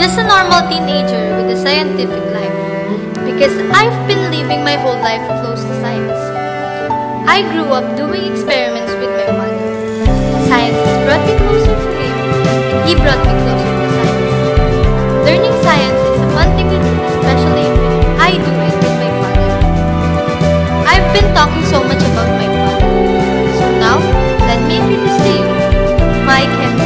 just a normal teenager with a scientific life, because I've been living my whole life close to science. I grew up doing experiments with my father. Science has brought me closer to him, and he brought me closer to science. Learning science is a fun thing to do, especially if I do it with my father. I've been talking so much about my father, so now let me introduce to you my chemistry.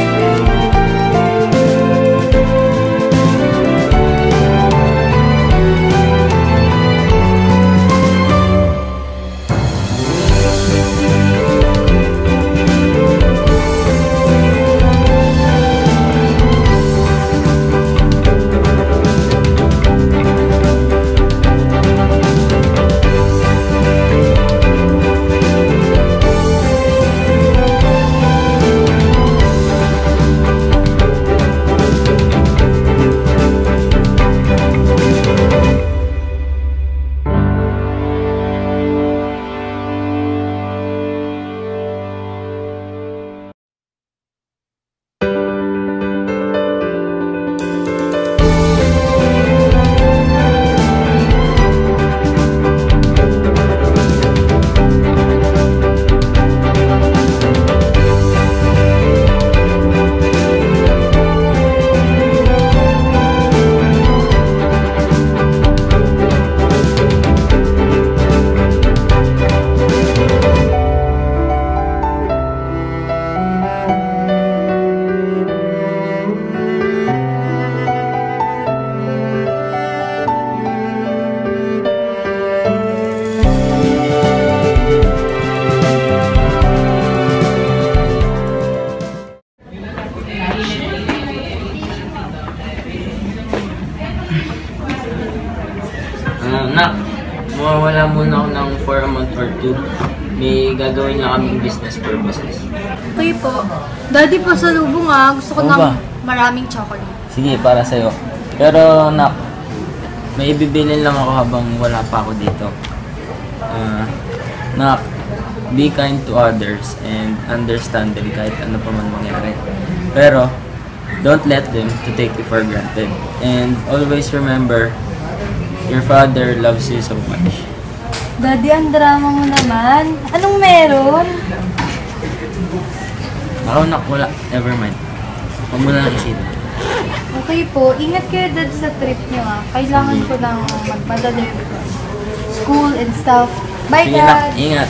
Nak, mawawala muna ako ng for a month or two. May gagawin na kaming business purposes. Okay po. Daddy, pasalubong gusto ko ng maraming chocolate. Sige, para sa'yo. Pero nak, may ibibilin lang ako habang wala pa ako dito. Nak, be kind to others and understand them kahit ano pa man mangyari. Pero, don't let them to take you for granted. And always remember, your father loves you so much. Daddy, ang drama mo naman. Anong meron? Ako nak, wala. Never mind. Huwag mo na lang isipin. Okay po. Ingat kayo dad sa trip niyo Kailangan ko lang magpadali because school and stuff. Bye, Sige, Dad! Nak, ingat.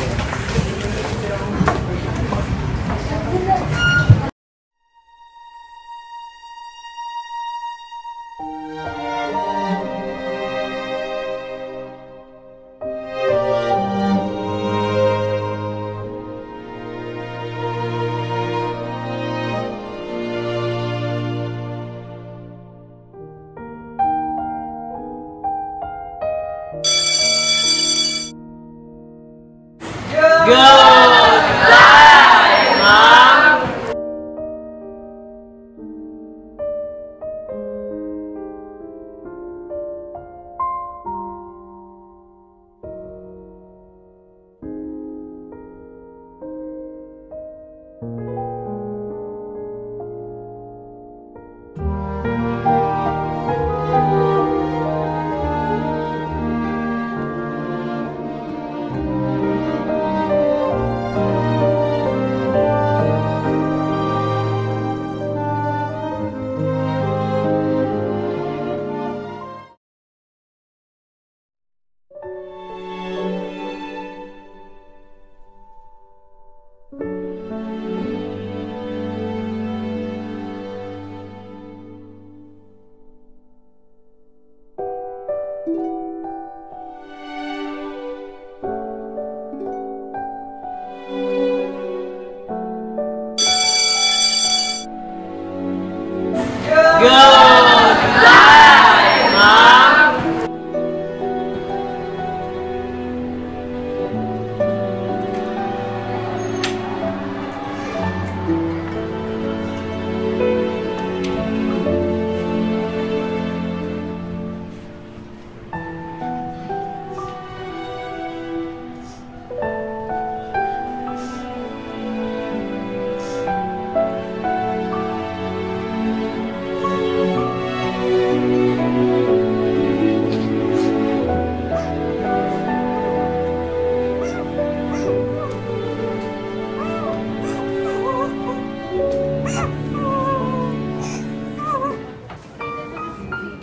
Goodbye, Mom!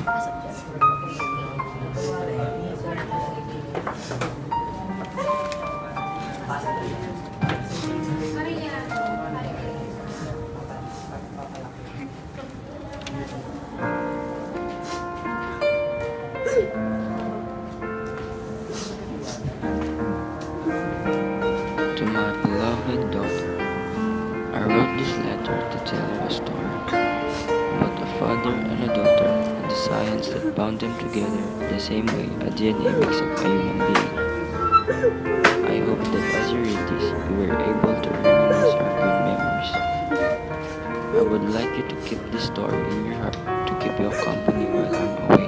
To my beloved daughter, I wrote this letter to tell you a story about a father and a daughter and the science that bound them together the same way a DNA makes up a human being. I hope that as you read this, you were able to reminisce our good memories. I would like you to keep this story in your heart to keep you company while I'm away.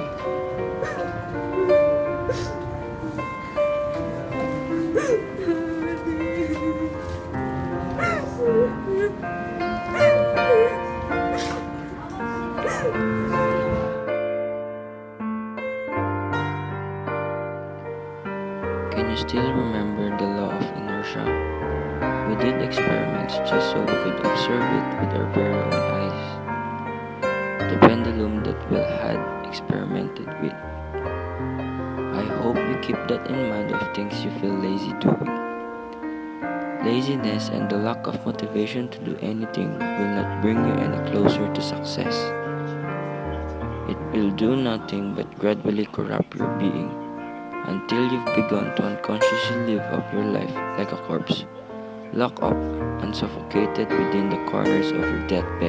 Can you still remember the law of inertia? We did experiments just so we could observe it with our very own eyes. The pendulum that Will had experimented with. I hope you keep that in mind of things you feel lazy doing. Laziness and the lack of motivation to do anything will not bring you any closer to success. It will do nothing but gradually corrupt your being until you've begun to unconsciously live up your life like a corpse, locked up and suffocated within the corners of your deathbed.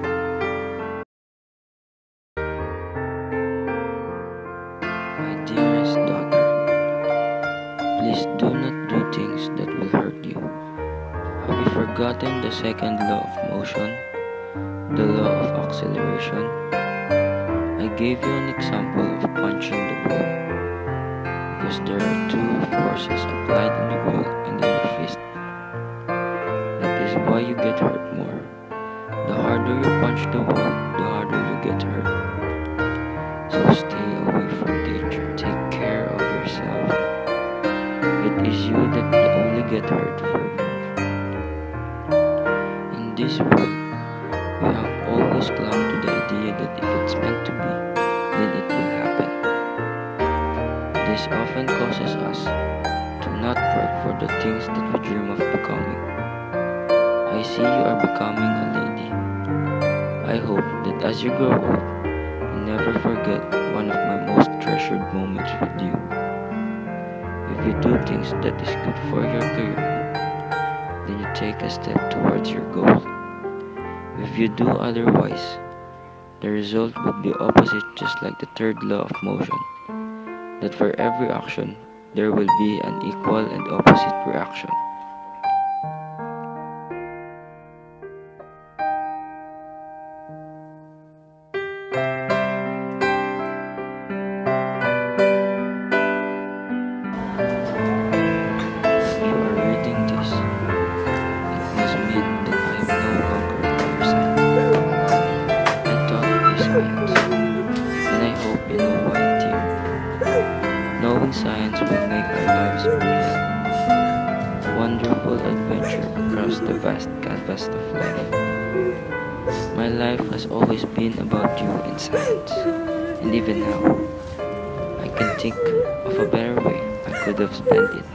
My dearest daughter, please do not do things that will hurt you. Have you forgotten the second law of motion, the law of acceleration? I gave you an example of punching the wall, because there are two forces applied in the wall and in your fist. That is why you get hurt more. The harder you punch the wall, the harder you get hurt. So stay away from danger. Take care of yourself. It is you that will only get hurt further. In this world, we have always clung to the idea that if it's meant to be, then it will happen. This often causes us to not work for the things that we dream of becoming. I see you are becoming a lady. I hope that as you grow old, you never forget one of my most treasured moments with you. If you do things that is good for your career, then you take a step towards your goal. If you do otherwise, the result would be opposite, just like the third law of motion, that for every action, there will be an equal and opposite reaction. If you are reading this, it must mean that I am no longer on your side. I taught you science, and I hope you know why, dear. Knowing science will make our lives brilliant. A wonderful adventure across the vast canvas of life. My life has always been about you and science, and even now, I can think of a better way I could have spent it.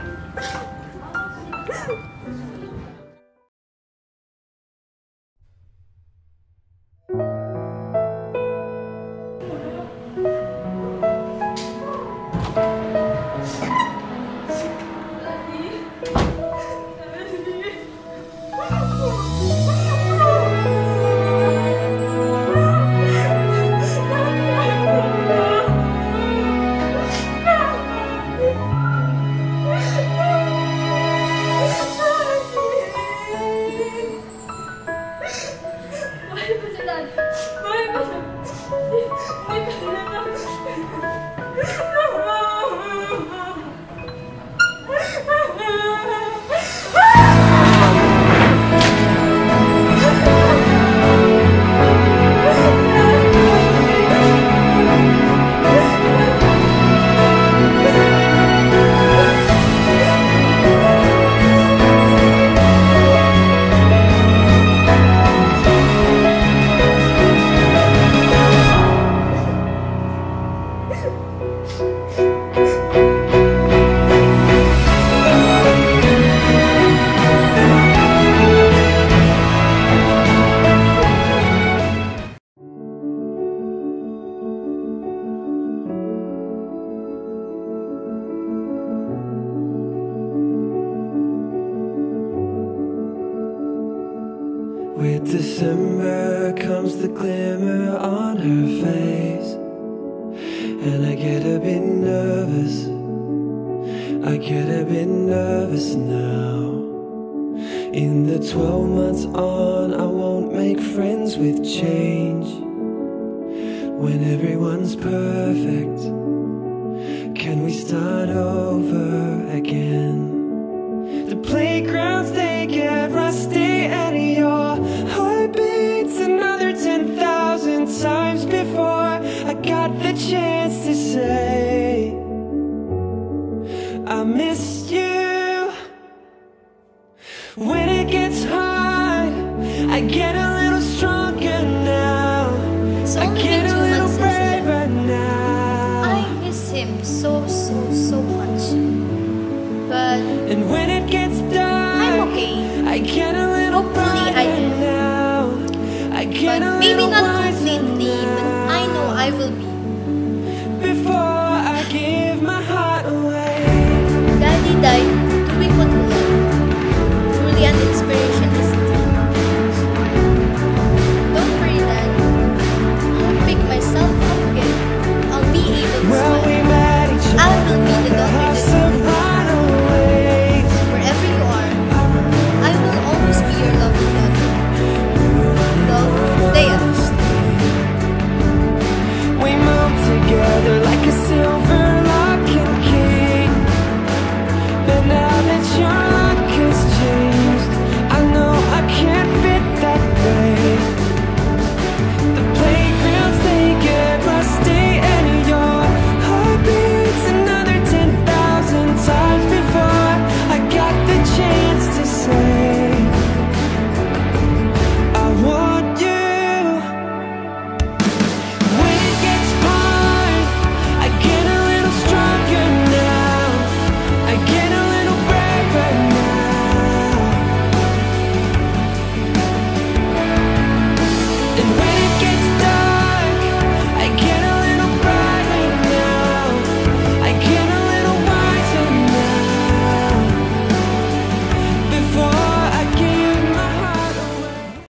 With December comes the glimmer on her face, and I get a bit nervous, I get a bit nervous now. In the 12 months on, I won't make friends with change. When everyone's perfect, can we start over again? The playgrounds, they get rusty, and your heart beats another 10,000 times before I got the chance to say I miss you. When it gets hard, I get a little stronger now. I get a little braver now. I miss him so much. But and when it gets dark, I'm okay. I get a little Hopefully I brighter am. now. I get But a maybe little not wiser completely, but now. I know I will be